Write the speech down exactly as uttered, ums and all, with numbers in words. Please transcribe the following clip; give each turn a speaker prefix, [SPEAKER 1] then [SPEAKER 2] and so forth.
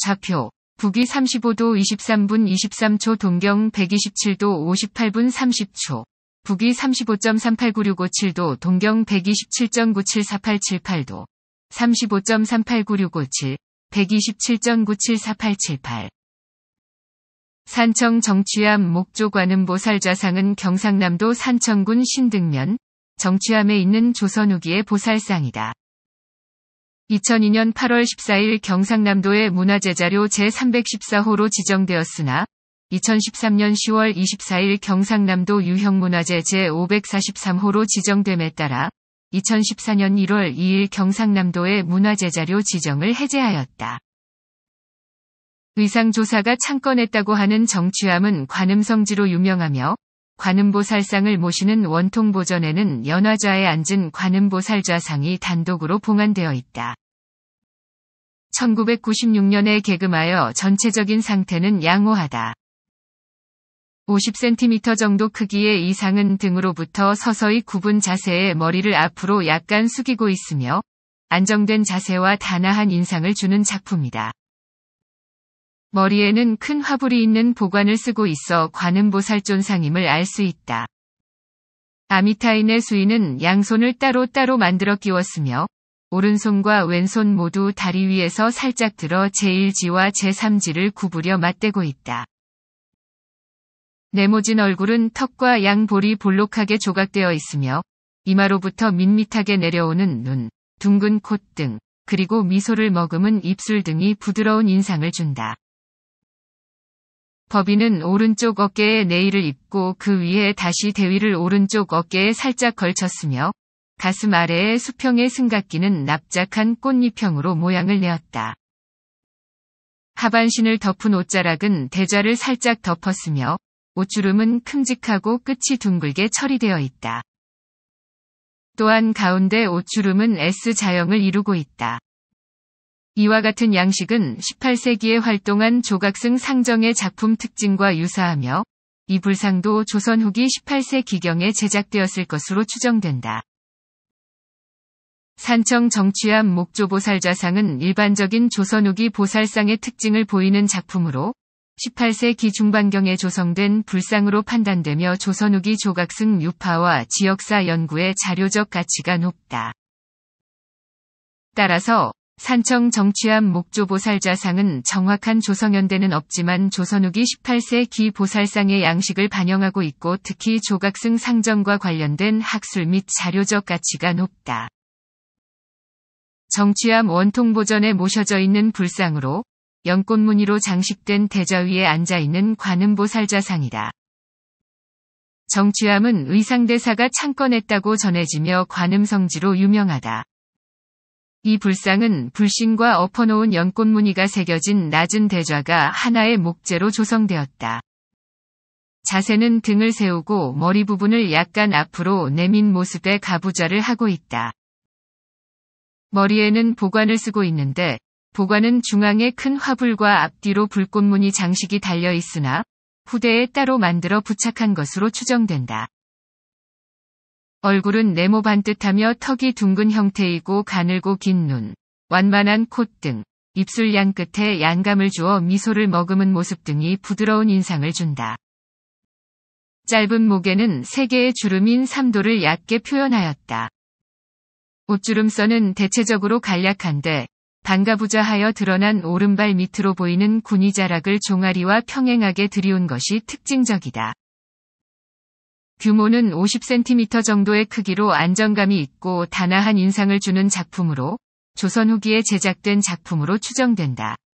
[SPEAKER 1] 좌표, 북위 삼십오 도 이십삼 분 이십삼 초 동경 백이십칠 도 오십팔 분 삼십 초, 북위 삼십오 점 삼팔구육오칠 도 동경 백이십칠 점 구칠사팔칠팔 도, 삼십오 점 삼팔구육오칠, 백이십칠 점 구칠사팔칠팔. 산청 정취암 목조 관음보살좌상은 경상남도 산청군 신등면, 정취암에 있는 조선 후기의 보살상이다. 이천이 년 팔월 십사일 경상남도의 문화재자료 제삼백십사 호로 지정되었으나 이천십삼 년 시월 이십사일 경상남도 유형문화재 제오백사십삼 호로 지정됨에 따라 이천십사 년 일월 이일 경상남도의 문화재자료 지정을 해제하였다. 의상조사가 창건했다고 하는 정취암은 관음성지로 유명하며 관음보살상을 모시는 원통보전에는 연화좌에 앉은 관음보살좌상이 단독으로 봉안되어 있다. 천구백구십육 년에 개금하여 전체적인 상태는 양호하다. 오십 센티미터 정도 크기의 이 상은 등으로부터 서서히 굽은 자세에 머리를 앞으로 약간 숙이고 있으며 안정된 자세와 단아한 인상을 주는 작품이다. 머리에는 큰 화불이 있는 보관을 쓰고 있어 관음보살존상임을 알 수 있다. 아미타인의 수인은 양손을 따로따로 만들어 끼웠으며 오른손과 왼손 모두 다리 위에서 살짝 들어 제일 지와 제삼 지를 구부려 맞대고 있다. 네모진 얼굴은 턱과 양볼이 볼록하게 조각되어 있으며 이마로부터 밋밋하게 내려오는 눈, 둥근 콧등, 그리고 미소를 머금은 입술 등이 부드러운 인상을 준다. 법인은 오른쪽 어깨에 네일을 입고 그 위에 다시 대위를 오른쪽 어깨에 살짝 걸쳤으며 가슴 아래에 수평의 승각기는 납작한 꽃잎형으로 모양을 내었다. 하반신을 덮은 옷자락은 대좌를 살짝 덮었으며 옷주름은 큼직하고 끝이 둥글게 처리되어 있다. 또한 가운데 옷주름은 에스 자형을 이루고 있다. 이와 같은 양식은 십팔 세기에 활동한 조각승 상정의 작품 특징과 유사하며 이 불상도 조선 후기 십팔 세 기경에 제작되었을 것으로 추정된다. 산청 정취암 목조보살좌상은 일반적인 조선 후기 보살상의 특징을 보이는 작품으로 십팔 세기 중반경에 조성된 불상으로 판단되며 조선 후기 조각승 유파와 지역사 연구의 자료적 가치가 높다. 따라서 산청 정취암 목조보살좌상은 정확한 조성연대는 없지만 조선 후기 십팔 세기 보살상의 양식을 반영하고 있고 특히 조각승 상정과 관련된 학술 및 자료적 가치가 높다. 정취암 원통보전에 모셔져 있는 불상으로 연꽃무늬로 장식된 대좌 위에 앉아있는 관음보살좌상이다. 정취암은 의상대사가 창건했다고 전해지며 관음성지로 유명하다. 이 불상은 불신과 엎어놓은 연꽃무늬가 새겨진 낮은 대좌가 하나의 목재로 조성되었다. 자세는 등을 세우고 머리 부분을 약간 앞으로 내민 모습의 가부좌를 하고 있다. 머리에는 보관을 쓰고 있는데 보관은 중앙에 큰 화불과 앞뒤로 불꽃무늬 장식이 달려 있으나 후대에 따로 만들어 부착한 것으로 추정된다. 얼굴은 네모 반듯하며 턱이 둥근 형태이고 가늘고 긴 눈, 완만한 콧등, 입술 양 끝에 양감을 주어 미소를 머금은 모습 등이 부드러운 인상을 준다. 짧은 목에는 세 개의 주름인 삼도를 얕게 표현하였다. 옷주름선은 대체적으로 간략한데 반가부좌하여 드러난 오른발 밑으로 보이는 군의자락을 종아리와 평행하게 들이운 것이 특징적이다. 규모는 오십 센티미터 정도의 크기로 안정감이 있고 단아한 인상을 주는 작품으로 조선 후기에 제작된 작품으로 추정된다.